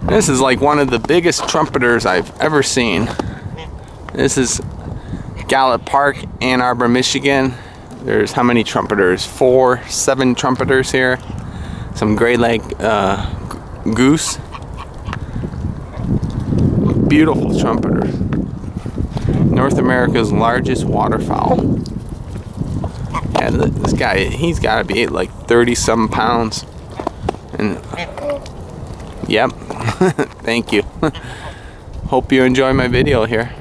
This is like one of the biggest trumpeters I've ever seen. This is Gallup Park, Ann Arbor, Michigan. There's how many trumpeters? 7 trumpeters here. Some gray leg goose. Beautiful trumpeter. North America's largest waterfowl. Yeah, this guy, he's got to be like 30-some pounds. And yep. Thank you. Hope you enjoy my video here.